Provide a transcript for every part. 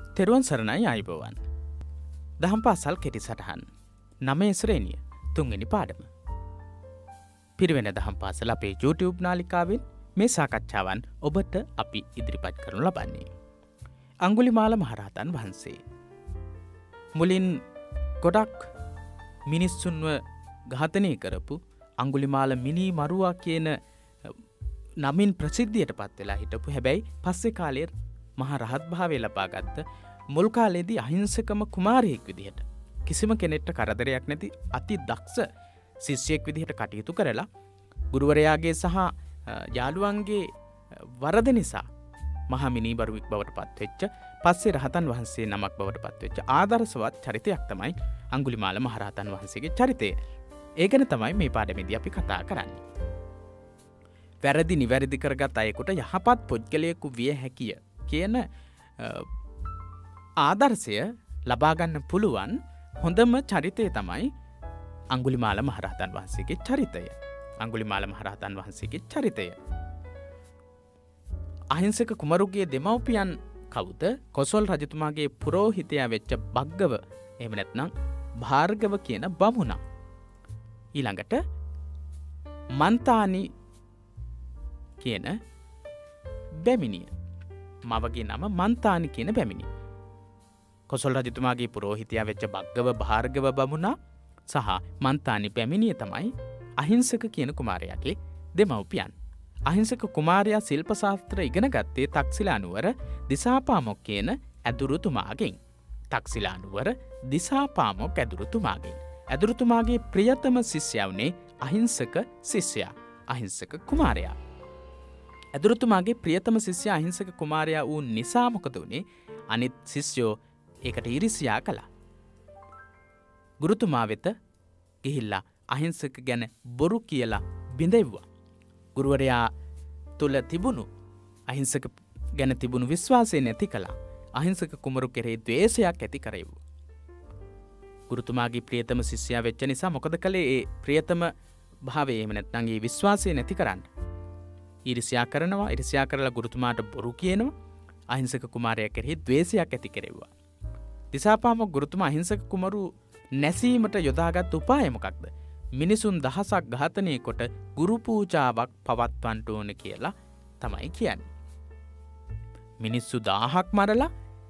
තෙරුවන් සරණයි ආයුබෝවන්. දහම් පාසල් කෙටි සටහන් 9 ශ්‍රේණිය 3 වෙනි පාඩම. පිරිවෙන දහම් පාසල අපේ YouTube නාලිකාවෙන් මේ සාකච්ඡාවන් ඔබට අපි ඉදිරිපත් කරනු ලබන්නේ. අඟුලිමාල මහරහතන් වහන්සේ. මුලින් ගොඩක් මිනිස්සුන්ව ඝාතනය කරපු අඟුලිමාල මිනි මරුවා කියන නමින් ප්‍රසිද්ධියට පත් වෙලා හිටපු හැබැයි පස්සේ කාලේ මහා රහත් භාවය ලබාගත්ත මුල් කාලේදී අහිංසකම කුමාරයෙක් විදිහට කිසිම කෙනෙක්ට කරදරයක් නැති අති දක්ෂ ශිෂ්‍යයෙක් විදිහට කටයුතු කරලා ගුරුවරයාගේ සහ යාළුවන්ගේ වරද නිසා මහා මිනිබරුවෙක් බවට පත්වෙච්ච පස්සේ රහතන් වහන්සේ නමක් බවට පත්වෙච්ච ආදර්ශවත් චරිතයක් තමයි අඟුලිමාල මහරහතන් වහන්සේගේ චරිතය. ඒ ගැන තමයි මේ පාඩමේදී අපි කතා කරන්නේ. වැරදි නිවැරදි කරගත් අයෙකුට යහපත් පුද්ගලයෙකු විය හැකිය කියන ආදර්ශය ලබා ගන්න පුළුවන් හොඳම චරිතය තමයි අඟුලිමාල මහරහතන් වහන්සේගේ චරිතය. අඟුලිමාල මහරහතන් වහන්සේගේ චරිතය. අහිංසක කුමරුගේ දෙමව්පියන් කවුද? කොසල් රජතුමාගේ පුරෝහිතයා වෙච්ච බග්ගව එහෙම නැත්නම් භාර්ගව කියන බමුණා. ඊළඟට මන්තානි කියන බැමිණිය. මවගේ නම මන්තානි කියන බැමිණිය. කොසල් රජතුමාගේ පුරෝහිතයා වෙච්ච බග්ගව භාර්ගව බමුණා සහ මන්තානි බැමිණිය තමයි අහිංසක කියන කුමාරයාගේ දෙමව්පියන්. අහිංසක කුමාරයා ශිල්ප ශාස්ත්‍ර ඉගෙන ගත්තේ තක්සිලා නුවර දිසාපාමොක් කියන ඇදුරුතුමාගෙන්. තක්සිලා නුවර දිසාපාමොක් ඇදුරුතුමාගෙන්. ඇදුරුතුමාගේ ප්‍රියතම ශිෂ්‍යයා වුණේ අහිංසක ශිෂ්‍යයා, අහිංසක කුමාරයා. ඇදුරුතුමාගේ ප්‍රියතම ශිෂ්‍යයා අහිංසක කුමාරයා වූ නිසා මොකද වුණේ? අනිත් ශිෂ්‍යෝ ඒකට ඊර්ෂ්‍යා කළා. ගුරුතුමා වෙත ගිහිල්ලා අහිංසක ගැන බොරු කියලා බිඳෙව්වා. ගුරුවරයා තුල තිබුණු අහිංසක ගැන තිබුණු විශ්වාසය නැති කළා. අහිංසක කුමරු කෙරෙහි ද්වේෂයක් ඇති කරෙව්වා. ගුරුතුමාගේ ප්‍රියතම ශිෂ්‍යයා වෙච්ච නිසා මොකද කළේ? ඒ ප්‍රියතම භාවය එහෙම නැත්නම් ඒ විශ්වාසය නැති කරන්න. ඊර්ෂ්‍යා කරනවා. ඊර්ෂ්‍යා කරලා ගුරුතුමාට බොරු කියනවා. අහිංසක කුමාරයා කෙරෙහි ද්වේෂයක් ඇති කෙරෙව්වා. දිසාපාමොක් ගුරුතුමා අහිංසක කුමරු නැසීමට යොදාගත් උපාය මොකක්ද? මිනිසුන් දහසක් ඝාතනය කොට ගුරු පූජාවක් පවත්වන්න ඕන කියලා තමයි කියන්නේ. මිනිස්සු 1000ක් මරලා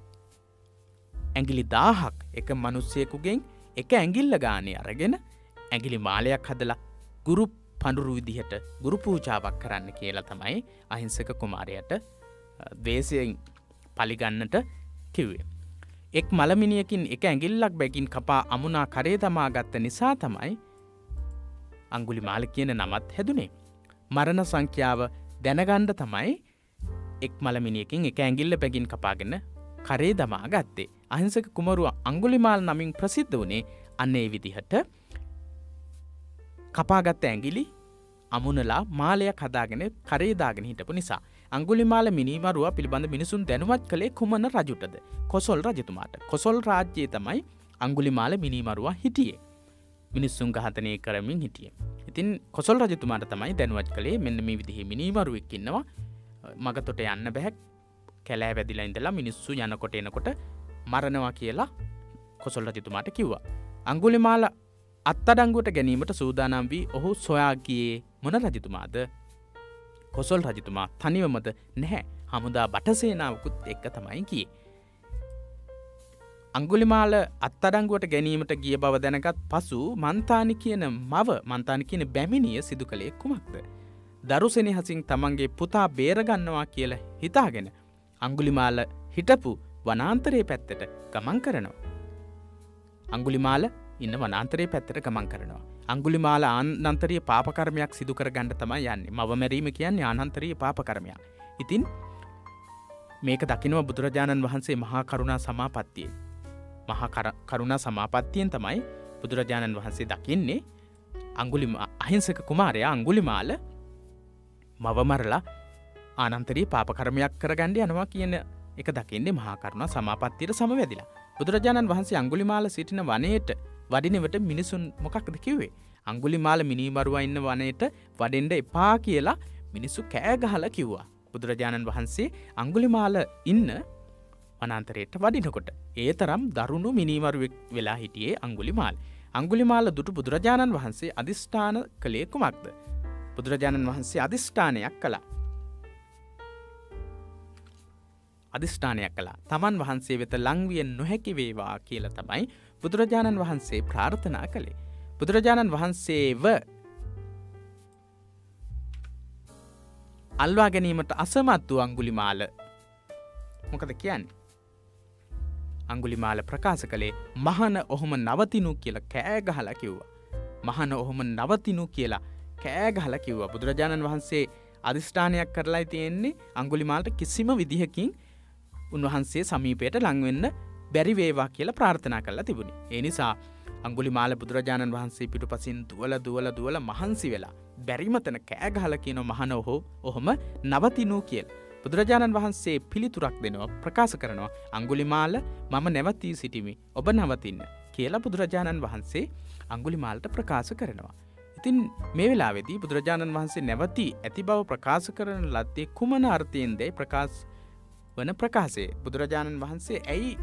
ඇඟිලි 1000ක් එක මිනිස්සෙකුගෙන් එක ඇඟිල්ල ගානේ අරගෙන ඇඟිලි මාලයක් හදලා ගුරු පඳුරු විදිහට ගුරු පූජාවක් කරන්න කියලා තමයි අහිංසක කුමාරයාට ද්වේෂයෙන් පරිගන්නට කිව්වේ. එක් මලමිනියකින් එක ඇඟිල්ලක් බැගින් කපා අමුණා කරේ තමා ගත්ත නිසා තමයි අඟුලිමාල කියන නමත් හැදුනේ. මරණ සංඛ්‍යාව දැනගන්න තමයි එක් මලමිනියකින් එක ඇඟිල්ල බැගින් කපාගෙන කරේ දමා ගත්තේ. අහිංසක කුමරුව අඟුලිමාල නමින් ප්‍රසිද්ධ වුණේ අන්න ඒ විදිහට කපාගත්ත ඇඟිලි අමුණලා මාලයක් හදාගෙන කරේ දාගෙන හිටපු නිසා. අඟුලිමාල මිනිමරුවා පිළිබඳ මිනිසුන් දැනුවත් කළේ කුමන රජුටද? කොසල් රජතුමාට. කොසල් රාජ්‍යයේ තමයි අඟුලිමාල මිනිමරුවා හිටියේ. මිනිස්සුන් ඝාතනය කරමින් හිටියේ. ඉතින් කොසල් රජතුමාට තමයි දැනුවත් කළේ මෙන්න මේ විදිහේ මිනිමරුවෙක් ඉන්නවා. මගතොට යන්න බෑ. කැලෑ වැදිලා ඉඳලා මිනිස්සු යනකොට එනකොට මරනවා කියලා කොසල් රජතුමාට කිව්වා. අඟුලිමාල අත්අඩංගුවට ගැනීමට සූදානම් වී ඔහු සොයා ගියේ මොන රජතුමාද? කොසල් රජතුමා තනිවමද? නැහැ. හමුදා බටසේනාවකුත් එක්ක තමයි ගියේ. අඟුලිමාල අත්අඩංගුවට ගැනීමට ගිය බව දැනගත් පසු මන්තානි කියන බැමිණිය සිදු කළේ කුමක්ද? දරුසෙනෙහසින් තමන්ගේ පුතා බේරගන්නවා කියලා හිතාගෙන අඟුලිමාල හිටපු වනාන්තරයේ පැත්තට ගමන් කරනවා. අඟුලිමාල ඉන්න වනාන්තරයේ පැත්තට ගමන් කරනවා. අඟුලිමාල ආනන්තරීය පාප කර්මයක් සිදු කරගන්න තමයි යන්නේ. මව මැරීම කියන්නේ ආනන්තරීය පාප කර්මයක්. ඉතින් මේක දකිනවා බුදුරජාණන් වහන්සේ මහා කරුණා සමාපත්තියේ. මහා කරුණා සමාපත්තියෙන් තමයි බුදුරජාණන් වහන්සේ දකින්නේ අහිංසක කුමාරයා අඟුලිමාල මව මරලා ආනන්තරීය පාප කර්මයක් කරගන්න යනවා කියන එක දකින්නේ මහා කරුණා සමාපත්තියට සමවැදිලා. බුදුරජාණන් වහන්සේ අඟුලිමාල සිටින වනයේට වඩිනවට මිනිසුන් මොකක්ද කිව්වේ? අඟුලිමාල මිනිමරුවා ඉන්න වනයේට වඩෙන්න එපා කියලා මිනිස්සු කෑ ගහලා කිව්වා. බුදුරජාණන් වහන්සේ අඟුලිමාල ඉන්න වනාන්තරයට වඩිනකොට ඒ තරම් දරුණු මිනිමරුවෙක් වෙලා හිටියේ අංගුලිමාල. අංගුලිමාල දුටු බුදුරජාණන් වහන්සේ අදිෂ්ඨාන කළේ කුමක්ද? බුදුරජාණන් වහන්සේ අදිෂ්ඨානයක් කළා. අදිෂ්ඨානයක් කළා. තමන් වහන්සේ වෙත ලංවිය නොහැකි වේවා කියලා තමයි බුදුරජාණන් වහන්සේ ප්‍රාර්ථනා කළේ. බුදුරජාණන් වහන්සේව අල්වා ගැනීමට අසමත් වූ අංගුලිමාල මොකද කියන්නේ? අංගුලිමාල ප්‍රකාශ කළේ මහන ඔහොම නවතිනු කියලා කෑ ගහලා කිව්වා. මහන ඔහොම නවතිනු කියලා කෑ ගහලා කිව්වා. බුදුරජාණන් වහන්සේ අදිෂ්ඨානයක් කරලා තියෙන්නේ අංගුලිමාලට කිසිම විදිහකින් උන්වහන්සේ සමීපයට ලං වෙන්න බැරි වේවා කියලා ප්‍රාර්ථනා කරලා තිබුණේ. ඒ නිසා අංගුලිමාල බුදුරජාණන් වහන්සේ පිටුපසින් දුවල මහන්සි වෙලා බැරිම තැන කෑ ගහලා කියන මහන ඔහොම නවතිනු කියලා. බුදුරජාණන් වහන්සේ පිළිතුරක් දෙනවා, ප්‍රකාශ කරනවා අංගුලිමාල මම නැවතී සිටිමි ඔබ නවතින්න කියලා බුදුරජාණන් වහන්සේ අංගුලිමාලට ප්‍රකාශ කරනවා. ඉතින් මේ වෙලාවේදී බුදුරජාණන් වහන්සේ නැවතී ඇති බව ප්‍රකාශ කරන ලද්දේ කුමන අර්ථයෙන්ද ප්‍රකාශ වන ප්‍රකාශය? බුදුරජාණන් වහන්සේ ඇයි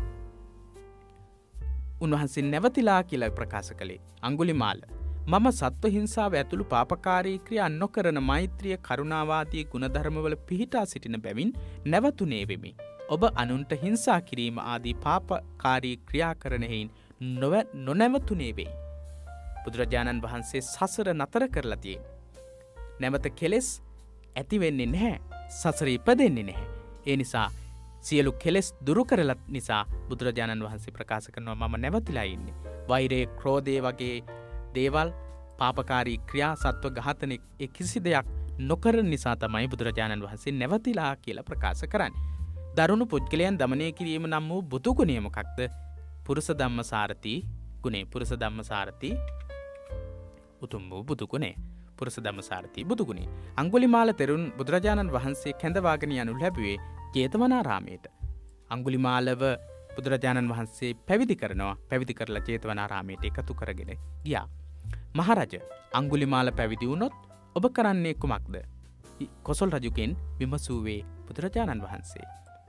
උන්වහන්සේ නැවතිලා කියලා ප්‍රකාශ කළේ? අංගුලිමාල මම සත්ව හිංසාව ඇතුළු පාපකාරී ක්‍රියා නොකරන මෛත්‍රිය කරුණාවාදී ගුණධර්මවල පිහිටා සිටින බැවින් නැවතුනේ වෙමි. ඔබ අනුන්ට හිංසා කිරීම ආදී පාපකාරී ක්‍රියා කරන හේයින් නොනැවතුනේ වෙයි. බුදුරජාණන් වහන්සේ සසර නතර කරලා තියෙන්නේ. නැවත කෙලෙස් ඇති වෙන්නේ නැහැ. සසර ඉපදෙන්නේ නැහැ. ඒ නිසා සියලු කෙලෙස් දුරු කරලත් නිසා බුදුරජාණන් වහන්සේ ප්‍රකාශ කරනවා මම නැවතිලා ඉන්නේ. වෛරය, ක්‍රෝධය වගේ දේවල් පාපකාරී ක්‍රියා සත්ව ඝාතන කිසි දෙයක් නොකරන නිසා තමයි බුදුරජාණන් වහන්සේ නැවතිලා කියලා ප්‍රකාශ කරන්නේ. දරුණු පුද්ගලයන් දමනය කිරීම නම් වූ බුදු ගුණය මොකක්ද? පුරුෂ ධම්මසාරති ගුණය. පුරුෂ ධම්මසාරති උතුම් වූ බුදු ගුණය. පුරුෂ ධම්මසාරති බුදු ගුණය. අංගුලිමාල තෙරුන් බුදුරජාණන් වහන්සේ කැඳවාගෙන යනු ලැබුවේ ජේතවනාරාමයට. අංගුලිමාලව බුදුරජාණන් වහන්සේ පැවිදි කරනවා. පැවිදි කරලා ජේතවනාරාමයට එකතු කරගෙන ගියා. මහරජ අංගුලිමාල පැවිදි වුණොත් ඔබ කරන්නේ කුමක්ද? කොසල් රජුගෙන් විමසුවේ බුදුරජාණන් වහන්සේ.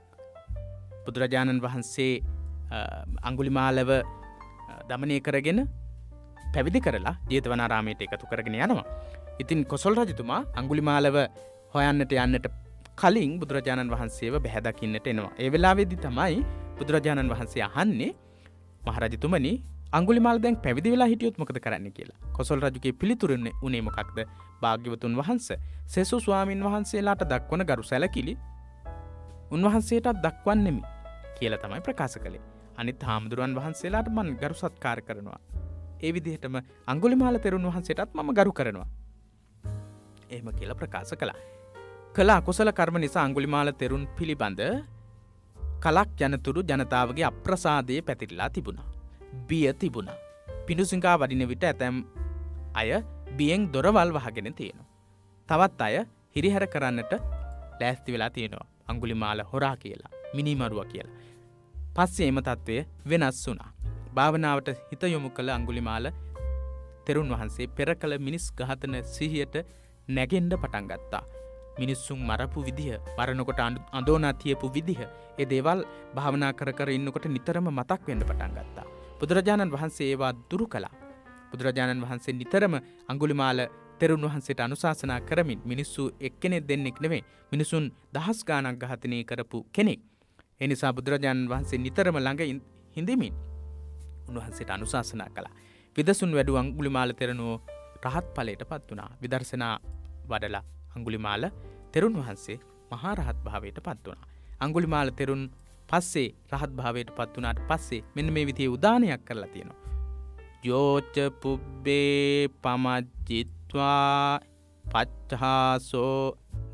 බුදුරජාණන් වහන්සේ අංගුලිමාලව දමනය කරගෙන පැවිදි කරලා ජේතවනාරාමයට එකතු කරගෙන යනවා. ඉතින් කොසල් රජතුමා අංගුලිමාලව හොයන්නට යන්නට කලින් බුදුරජාණන් වහන්සේව බැහැ දකින්නට එනවා. ඒ වෙලාවේදී තමයි බුදුරජාණන් වහන්සේ අහන්නේ මහරජතුමනි අංගුලිමාල දැන් පැවිදි වෙලා හිටියොත් මොකද කරන්න කියලා. කොසල් රජුගේ පිළිතුර උනේ මොකක්ද? භාග්‍යවතුන් වහන්සේ සෙසු ස්වාමින් වහන්සේලාට දක්වන ගරු සැලකිලි උන්වහන්සේටත් දක්වන්නෙමි කියලා තමයි ප්‍රකාශ කළේ. අනිත් හාමුදුරුවන් වහන්සේලාට මම ගරු සත්කාර කරනවා. ඒ විදිහටම අංගුලිමාල තෙරුන් වහන්සේටත් මම ගරු කරනවා. එහෙම කියලා ප්‍රකාශ කළා. කළ අකුසල කර්ම නිසා අංගුලිමාල තෙරුන් පිළිබඳ කලක් යනතුරු ජනතාවගේ අප්‍රසාදයේ පැතිරිලා තිබුණා. බිය තිබුණා. පිඬුසිඟා වඩින විට ඇතැම් අය බියෙන් දොරවල් වහගෙන තියෙනවා. තවත් අය හිරිහැර කරන්නට ලෑස්ති වෙලා තියෙනවා. අංගුලිමාල හොරා කියලා, මිනිමරුවා කියලා. පස්සේ එම තත්වය වෙනස් වුණා. භාවනාවට හිත යොමු කළ අංගුලිමාල තෙරුන් වහන්සේ පෙර කළ මිනිස් ඝාතන සිහියට නැගෙන්න පටන් ගත්තා. මිනිස්සුන් මරපු විදිහ, මරනකොට අඳෝනා තියපු විදිහ, ඒ දේවල් භාවනා කර කර ඉන්නකොට නිතරම මතක් වෙන්න පටන් ගත්තා. බුදුරජාණන් වහන්සේ ඒවා දුරු කළා. බුදුරජාණන් වහන්සේ නිතරම අංගුලිමාල තෙරුන් වහන්සේට අනුශාසනා කරමින් මිනිස්සු එක්කෙනෙක් දෙන්නෙක් නෙවෙයි, මිනිසුන් දහස් ගාණක් ඝාතනය කරපු කෙනෙක්. ඒ නිසා බුදුරජාණන් වහන්සේ නිතරම ළඟ හිඳමින් උන්වහන්සේට අනුශාසනා කළා. විදසුන් වැඩු අංගුලිමාල තෙරණුවෝ රහත් ඵලයට පත් වුණා. විදර්ශනා වඩලා අංගුලිමාල තෙරුන් වහන්සේ මහා රහත් භාවයට පත් වුණා. අංගුලිමාල තෙරුන් පස්සේ රහත් භාවයට පත් වුණාට පස්සේ මෙන්න මේ විදිහේ උදානයක් කරලා තියෙනවා. යෝච පුබ්බේ පමජ්ජිත්වා පච්ඡාසෝ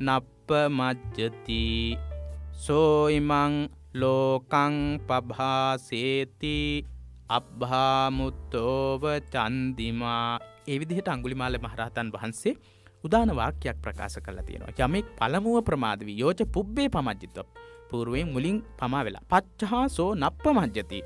නප්පමජ්ජති සෝ ඉමං ලෝකං පභාසේති අබ්භාමුත්තෝව චන්දිමා. ඒ විදිහට අංගුලිමාල මහරහතන් වහන්සේ උදාන වාක්‍යයක් ප්‍රකාශ කරලා තියෙනවා. යමෙක් පළමුව ප්‍රමාද වී යෝච පුබ්බේ පමජ්ජිත పూర్වයෙන් මුලින් පමා වෙලා පච්ඡාසෝ නප්පමජ්ජති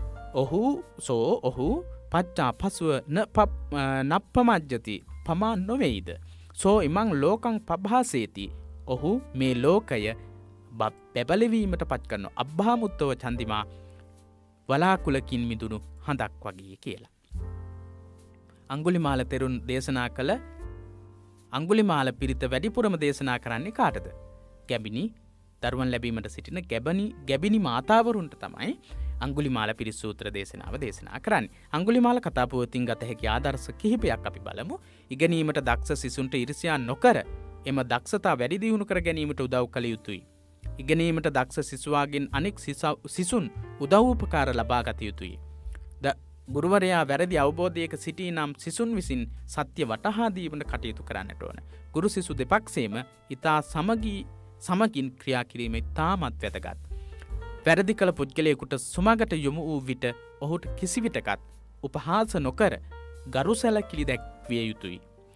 ඔහු පච්ඡා පසුව නප්පමජ්ජති පමා නොවේයිද. සෝ ඉමං ලෝකං පභාසේති ඔහු මේ ලෝකය බැබලවීමට පත් කරන අබ්බාමුත්තව චන්දිමා වලාකුලකින් මිදුණු හඳක් වගේ කියලා. අංගුලිමාල තෙරුන් දේශනා කළ අංගුලිමාල පිරිත වැඩිපුරම දේශනා කරන්නේ කාටද? ගැබිනි දරුවන් ලැබීමට සිටින ගැබිනි මාතාවරුන්ට තමයි අංගුලිමාල පිරිත් සූත්‍ර දේශනාව දේශනා කරන්නේ. අංගුලිමාල කතා පුවතින් ගත හැකි ආදර්ශ කිහිපයක් අපි බලමු. ඉගෙනීමට දක්ෂ සිසුන්ට ඊර්ෂ්‍යා නොකර එම දක්ෂතා වැඩි දියුණු කර ගැනීමට උදව් කළ යුතුයි. ඉගෙනීමට දක්ෂ සිසුවාගෙන් අනෙක් සිසුන් උදව් උපකාර ලබා ගත යුතුයි. ගුරුවරයා වැරදි අවබෝධයක සිටී නම් සිසුන් විසින් සත්‍ය වටහා දීමට කටයුතු කරන්නට ඕන. ගුරු සිසු දෙපක්ෂේම ඊතා සමගින් ක්‍රියා කිරීම ඉතාමත් වැදගත්. වැරදි කළ පුද්ගලයෙකුට සුමගට යොමු වූ විට ඔහුට කිසිවිටකත් උපහාස නොකර ගරු සැලකිලි දැක්විය යුතුයි.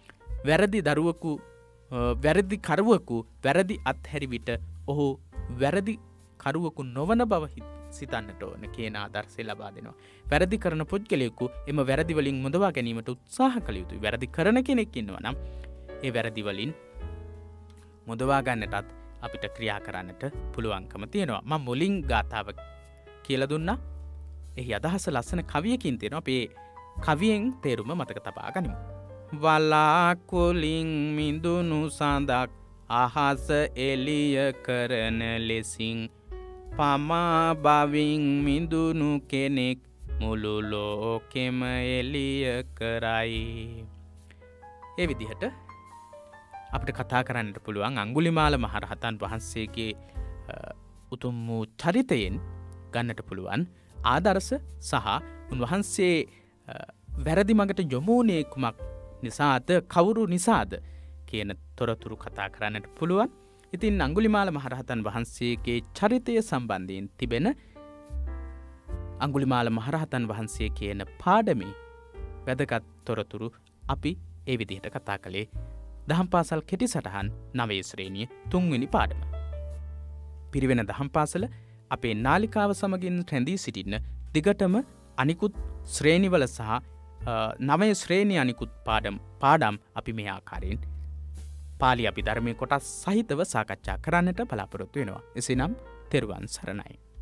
වැරදි කරුවෙකු වැරදි අත්හැරි විට ඔහු වැරදි කරුවෙකු නොවන බව සිතන්නට ඕන කියන ආදර්ශය ලබා දෙනවා. වැරදි කරන පුද්ගලයෙකු එම වැරදි වලින් මුදවා ගැනීමට උත්සාහ කළ යුතුයි. වැරදි කරන කෙනෙක් ඉන්නවා නම් ඒ වැරදි වලින් මුදවා ගන්නටත් අපිට ක්‍රියා කරන්නට පුළුවන්කම තියෙනවා. මම මුලින් ගාථාව කියලා දුන්නා. එහි අදහස ලස්සන කවියකින් තියෙනවා. අපි කවියෙන් තේරුම මතක තබා ගනිමු. වලාකුලින් මිදුණු සඳක් අහස එළිය කරන ලෙසින් පමා බවින් මිදුණු කෙනෙක් මුළු ලෝකෙම එළිය කරයි. ඒ විදිහට අපිට කතා කරන්නට පුළුවන් අංගුලිමාල මහරහතන් වහන්සේගේ උතුම් වූ චරිතයෙන් ගන්නට පුළුවන් ආදර්ශ සහ උන්වහන්සේ වැරදි මගට යොමුනේ කුමක් නිසාද කවුරු නිසාද කියන තොරතුරු කතා කරන්නට පුළුවන්. ඉතින් අංගුලිමාල මහරහතන් වහන්සේගේ චරිතය සම්බන්ධයෙන් තිබෙන අංගුලිමාල මහරහතන් වහන්සේ කියන පාඩමේ වැදගත් තොරතුරු අපි ඒ විදිහට කතා කළේ දහම් පාසල් කෙටි සටහන් 9 ශ්‍රේණිය 3 වෙනි පාඩම. පිරිවෙන දහම් පාසල අපේ නාලිකාව සමගින් රැඳී සිටින්න දිගටම අනිකුත් ශ්‍රේණිවල සහ 9 ශ්‍රේණිය අනිකුත් පාඩම් අපි මේ ආකාරයෙන් පාලි අභිධර්මයේ කොටස් සහිතව සාකච්ඡා කරන්නට බලාපොරොත්තු වෙනවා. එසේනම් තෙරුවන් සරණයි.